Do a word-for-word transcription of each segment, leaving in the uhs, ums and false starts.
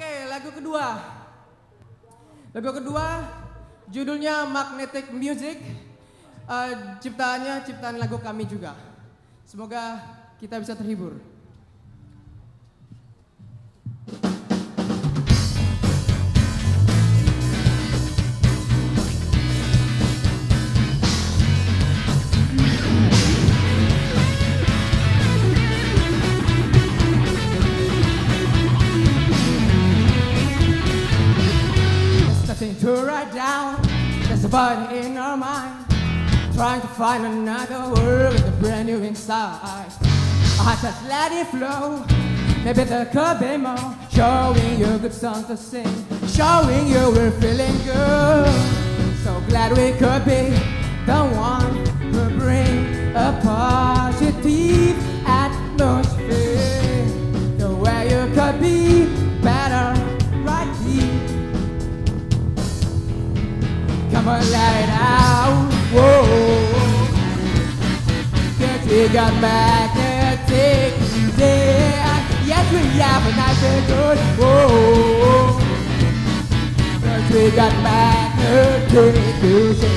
Oke, lagu kedua. Lagu kedua judulnya Magnetic Music. Uh, ciptaannya ciptaan lagu kami juga. Semoga kita bisa terhibur. To write down, there's a body in our mind, trying to find another world with a brand new inside. I just let it flow, maybe there could be more, showing you good songs to sing, showing you we're feeling good. So glad we could be the one who bring a positive atmosphere. The way you could be better right here. Come on, let it out, whoa. Cause we got magnetic music. Yes, we have a nice and good, whoa. Cause we got magnetic music.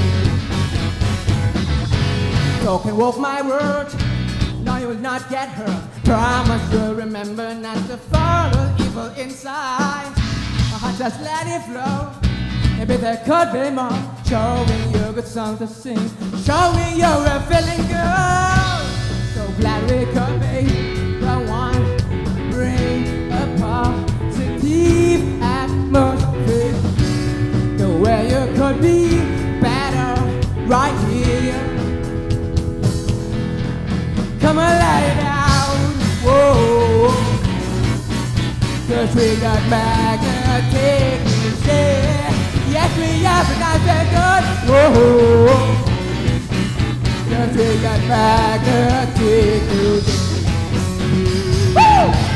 So can walk my words, no you will not get hurt. Promise you'll remember not to follow evil inside. Just let it flow. Maybe there could be more, showing you a good song to sing, showing you we're feeling good. So glad we could be the one to bring a positive atmosphere. The way you could be better right here. Come on, let it out, whoa. Cause we got magnetic music. Yes, we have a nice and good, whoa. Cause we got magnetic music. Woo!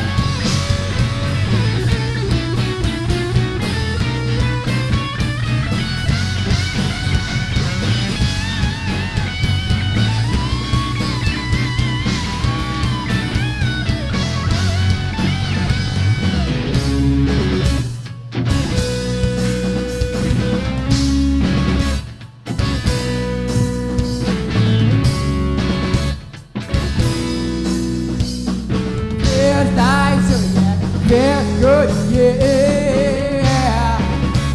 Feels good, yeah.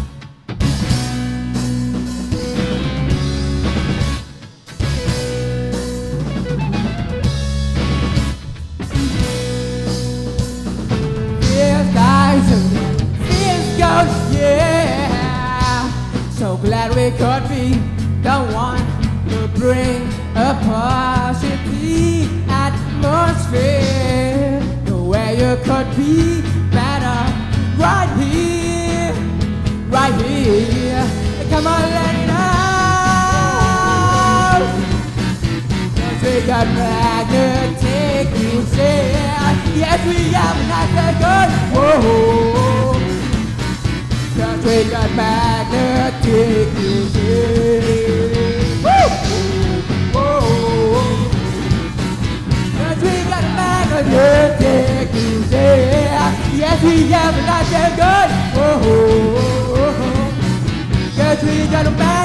Feels nice, feels good, yeah. So glad we could be the one to bring a positive atmosphere. The way you could be better right here, right here. Come on, let it out. Cause we got magnetic music. Yes, we have nice and good, whoa. Cause we got magnetic music. Woo! Whoa. Cause we got magnetic music. Yes, we have a nice and good, whoa. Cause we got a